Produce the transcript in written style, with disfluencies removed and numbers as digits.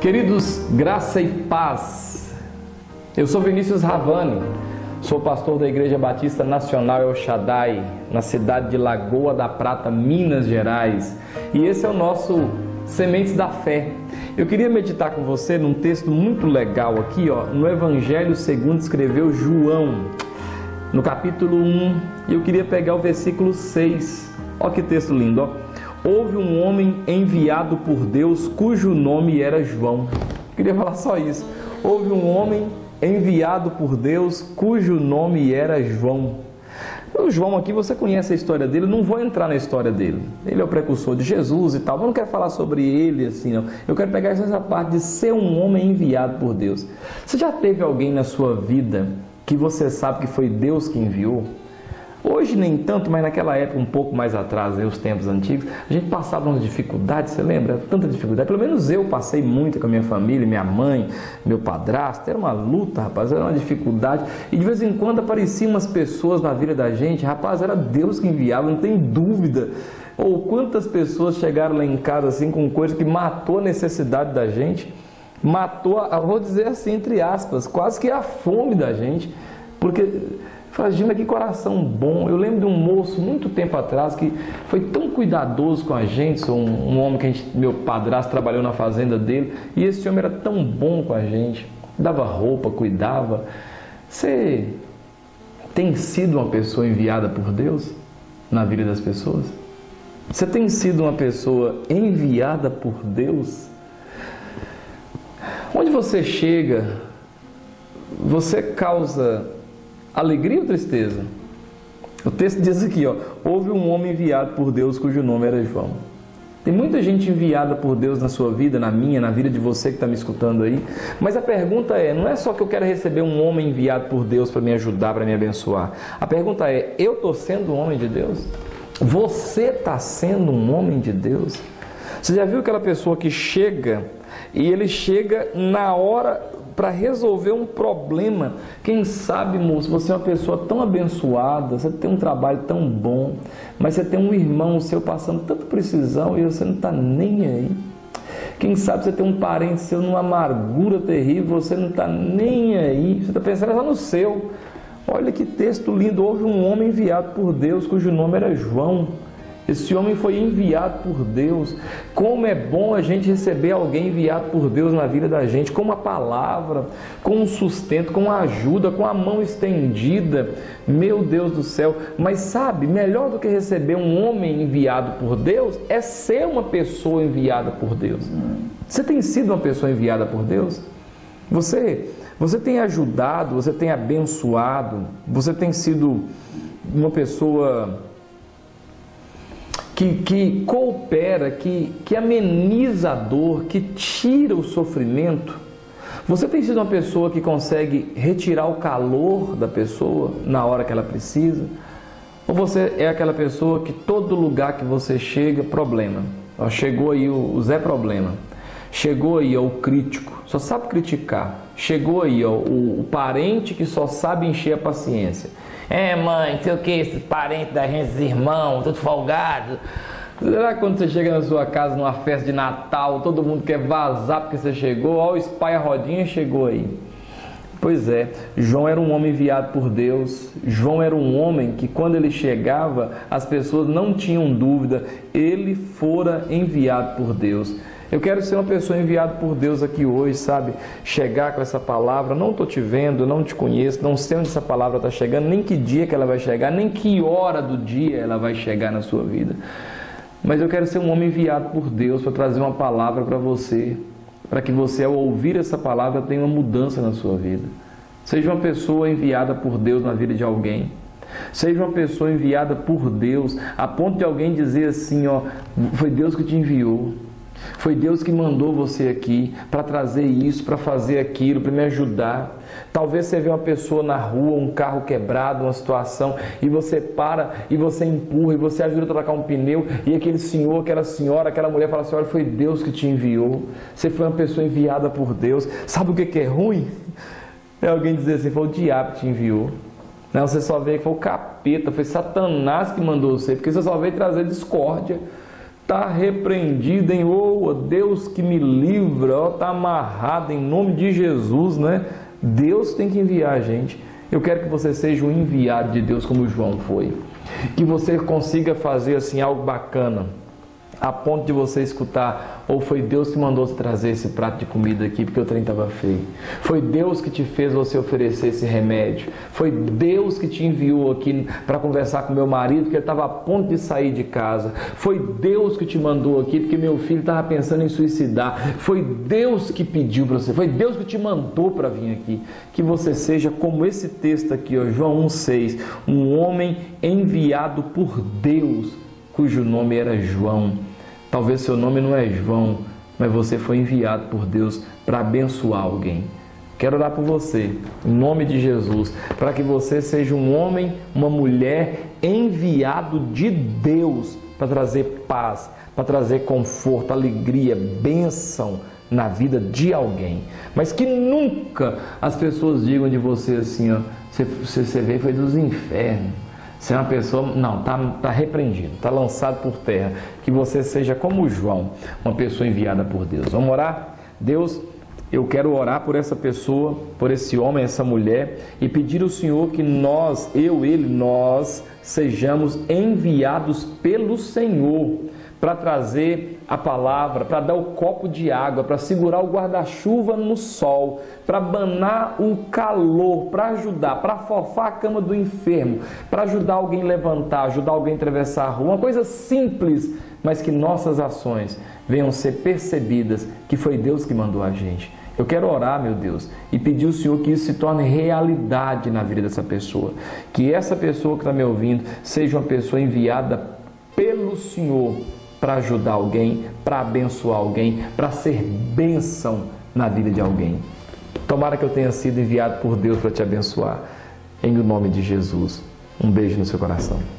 Queridos, graça e paz. Eu sou Vinícius Ravani, sou pastor da Igreja Batista Nacional El Shaddai, na cidade de Lagoa da Prata, Minas Gerais. E esse é o nosso Sementes da Fé. Eu queria meditar com você num texto muito legal aqui, no Evangelho segundo escreveu João, no capítulo 1. E eu queria pegar o versículo 6. Olha que texto lindo, Houve um homem enviado por Deus cujo nome era João. Eu queria falar só isso. Houve um homem enviado por Deus cujo nome era João. O João aqui, você conhece a história dele, eu não vou entrar na história dele. Ele é o precursor de Jesus e tal, mas eu não quero falar sobre ele assim, não. Eu quero pegar essa parte de ser um homem enviado por Deus. Você já teve alguém na sua vida que você sabe que foi Deus que enviou? Hoje nem tanto, mas naquela época, um pouco mais atrás, os tempos antigos, a gente passava umas dificuldades, você lembra? Tanta dificuldade, pelo menos eu passei muito com a minha família, minha mãe, meu padrasto, era uma luta, rapaz, era uma dificuldade, e de vez em quando apareciam umas pessoas na vida da gente, rapaz, era Deus que enviava, não tem dúvida. Ou quantas pessoas chegaram lá em casa assim com coisa que matou a necessidade da gente, matou, vou dizer assim, entre aspas, quase que a fome da gente, porque... Imagina que coração bom. Eu lembro de um moço, muito tempo atrás, que foi tão cuidadoso com a gente, um homem que meu padrasto trabalhou na fazenda dele, e esse homem era tão bom com a gente, dava roupa, cuidava. Você tem sido uma pessoa enviada por Deus na vida das pessoas? Você tem sido uma pessoa enviada por Deus? Onde você chega, você causa alegria ou tristeza? O texto diz aqui, houve um homem enviado por Deus cujo nome era João. Tem muita gente enviada por Deus na sua vida, na minha, na vida de você que está me escutando aí. Mas a pergunta não é só que eu quero receber um homem enviado por Deus para me ajudar, para me abençoar. A pergunta é, eu estou sendo um homem de Deus? Você está sendo um homem de Deus? Você já viu aquela pessoa que chega e ele chega na hora para resolver um problema? Quem sabe, moço, você é uma pessoa tão abençoada, você tem um trabalho tão bom, mas você tem um irmão seu passando tanta precisão e você não está nem aí. Quem sabe você tem um parente seu numa amargura terrível, você não está nem aí, você está pensando só no seu. Olha que texto lindo, houve um homem enviado por Deus cujo nome era João. Esse homem foi enviado por Deus. Como é bom a gente receber alguém enviado por Deus na vida da gente, com uma palavra, com um sustento, com uma ajuda, com a mão estendida. Meu Deus do céu! Mas sabe, melhor do que receber um homem enviado por Deus é ser uma pessoa enviada por Deus. Você tem sido uma pessoa enviada por Deus? Você tem ajudado, você tem abençoado, você tem sido uma pessoa que coopera, que ameniza a dor, que tira o sofrimento. Você tem sido uma pessoa que consegue retirar o calor da pessoa na hora que ela precisa? Ou você é aquela pessoa que todo lugar que você chega, problema? Chegou aí o Zé Problema, chegou aí o crítico, só sabe criticar, chegou aí o parente que só sabe encher a paciência. Mãe, não sei o que, esses parentes da gente, esses irmãos, tudo folgado. Será que quando você chega na sua casa numa festa de Natal, todo mundo quer vazar porque você chegou? Ó, o espalha rodinha chegou aí. Pois é, João era um homem enviado por Deus. João era um homem que quando ele chegava, as pessoas não tinham dúvida, ele fora enviado por Deus. Eu quero ser uma pessoa enviada por Deus aqui hoje, sabe? Chegar com essa palavra, não estou te vendo, não te conheço, não sei onde essa palavra está chegando, nem que dia que ela vai chegar, nem que hora do dia ela vai chegar na sua vida. Mas eu quero ser um homem enviado por Deus para trazer uma palavra para você, para que você, ao ouvir essa palavra, tenha uma mudança na sua vida. Seja uma pessoa enviada por Deus na vida de alguém. Seja uma pessoa enviada por Deus, a ponto de alguém dizer assim, foi Deus que te enviou. Foi Deus que mandou você aqui para trazer isso, para fazer aquilo, para me ajudar. Talvez você vê uma pessoa na rua, um carro quebrado, uma situação, e você para, e você empurra, e você ajuda a trocar um pneu, e aquele senhor, aquela senhora, aquela mulher fala assim, olha, foi Deus que te enviou. Você foi uma pessoa enviada por Deus. Sabe o que é ruim? É alguém dizer assim, foi o diabo que te enviou. Não, você só vê que foi o capeta, foi Satanás que mandou você, porque você só veio trazer discórdia. Está repreendido, hein? Oh, Deus que me livra, está amarrado em nome de Jesus, né? Deus tem que enviar a gente. Eu quero que você seja um enviado de Deus como João foi. Que você consiga fazer assim algo bacana, a ponto de você escutar: ou foi Deus que mandou trazer esse prato de comida aqui porque o trem estava feio. Foi Deus que te fez você oferecer esse remédio. Foi Deus que te enviou aqui para conversar com meu marido porque ele estava a ponto de sair de casa. Foi Deus que te mandou aqui porque meu filho estava pensando em suicidar. Foi Deus que pediu para você. Foi Deus que te mandou para vir aqui. Que você seja como esse texto aqui, ó, João 1,6. Um homem enviado por Deus, cujo nome era João. Talvez seu nome não é João, mas você foi enviado por Deus para abençoar alguém. Quero orar por você, em nome de Jesus, para que você seja um homem, uma mulher enviado de Deus para trazer paz, para trazer conforto, alegria, bênção na vida de alguém. Mas que nunca as pessoas digam de você assim, ó, você veio foi dos infernos. Se é uma pessoa, não, está repreendido, está lançado por terra. Que você seja como João, uma pessoa enviada por Deus. Vamos orar? Deus, eu quero orar por essa pessoa, por esse homem, essa mulher, e pedir ao Senhor que nós, nós sejamos enviados pelo Senhor para trazer a palavra, para dar o copo de água, para segurar o guarda-chuva no sol, para abanar o calor, para ajudar, para afofar a cama do enfermo, para ajudar alguém a levantar, ajudar alguém a atravessar a rua. Uma coisa simples, mas que nossas ações venham ser percebidas que foi Deus que mandou a gente. Eu quero orar, meu Deus, e pedir ao Senhor que isso se torne realidade na vida dessa pessoa. Que essa pessoa que está me ouvindo seja uma pessoa enviada pelo Senhor para ajudar alguém, para abençoar alguém, para ser bênção na vida de alguém. Tomara que eu tenha sido enviado por Deus para te abençoar. Em nome de Jesus. Um beijo no seu coração.